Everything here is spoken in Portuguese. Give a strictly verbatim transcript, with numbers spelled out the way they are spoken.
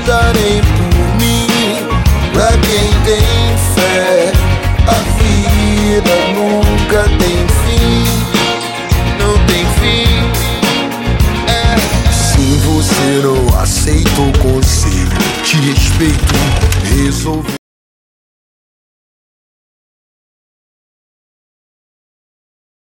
nada nem por mim. Pra quem tem fé, a vida nunca tem fim. Não tem fim. É. Se você não aceita o conselho, te respeito, resolvi.